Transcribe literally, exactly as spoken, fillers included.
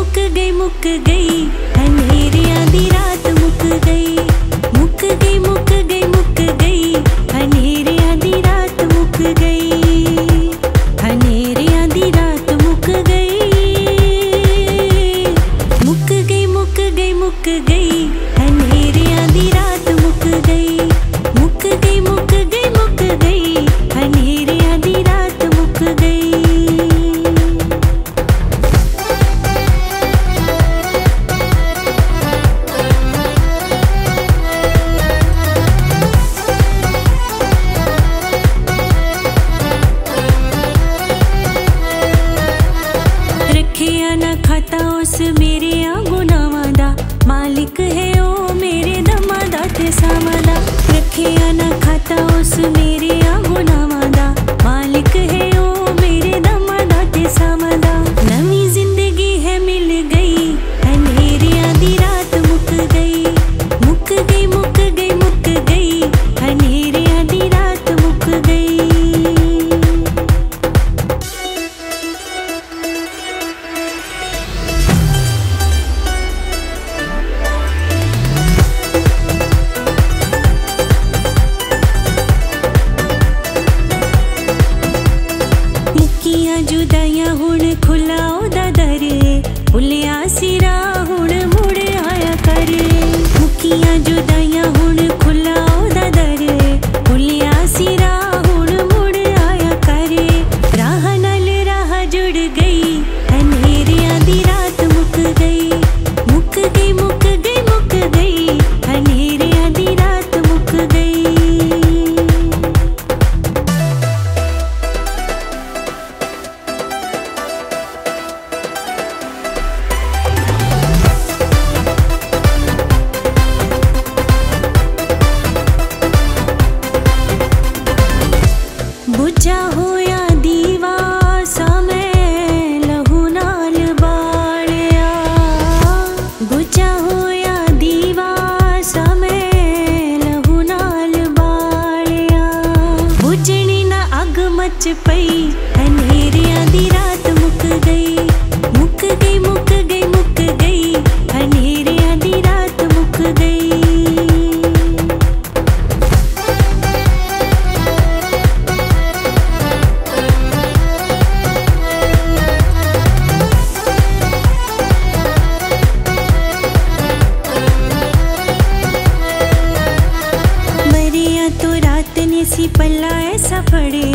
मुक गई मुक गई अंधेरियां दी रात मुक गई, मुक गई मुक गई मुक गई अंधेरियां दी रात मुक गई, अंधेरियां दी रात मुक गई, मुक गई मुक गई मुक गई अंधेरियां दी रात मुक गई, मुक गई मुक गई मुक गई अंधेरियां दी रात मुक गई। खाता उस मेरे गुनाहां दा मालिक है ओ मेरे दमा दा ते सावां दा, रखिया ना खाता उस मेरे गुनाहां दा मालिक है ओ मेरे दमा दा ते सावां दा। नवी जिंदगी है मिल गई अंधेरियां दी रात मुक गई, मुक गई मुक गई मुक गई अंधेरियां दी रात मुक गई। जुदाइयां हुण खुला ओदा दर, भुलिया सिरा हुण मुड़ आया कर, मुकियां जुदाइयां हुण खुला ओदा दर, भुलिया सिरा हुण मुड़ आया कर, राह नाल राह जुड़ गई अंधेरियां दी रात मुक गई, मुक गई मुक गई मुक गई अंधेरियां दी रात मुक गई। बुझा होया दीवा समय लहू नाल बालिया, बुझा होया दीवा समय लहू नाल बालिया, बुझनी ना अग मच पई अंधेरियां दी रात मुक गई, मुक गई मुक गई मुक गई अंधेरियां दी रात मुक गई। तो रात ने सी पल्ला ऐसा फड़े